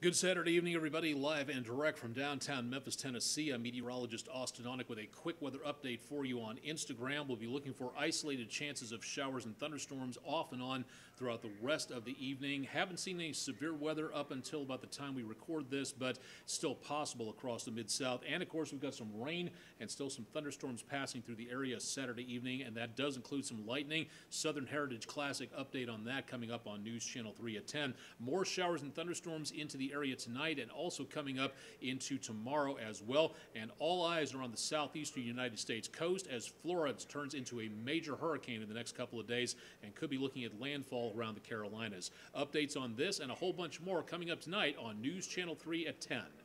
Good Saturday evening, everybody. Live and direct from downtown Memphis, Tennessee. I'm meteorologist Austen Onek with a quick weather update for you on Instagram. We'll be looking for isolated chances of showers and thunderstorms off and on throughout the rest of the evening. Haven't seen any severe weather up until about the time we record this, but still possible across the Mid-South. And, of course, we've got some rain and still some thunderstorms passing through the area Saturday evening, and that does include some lightning. Southern Heritage Classic update on that coming up on News Channel 3 at 10. More showers and thunderstorms into the area tonight and also coming up into tomorrow as well. And all eyes are on the southeastern United States coast as Florida turns into a major hurricane in the next couple of days and could be looking at landfall around the Carolinas. Updates on this and a whole bunch more coming up tonight on News Channel 3 at 10.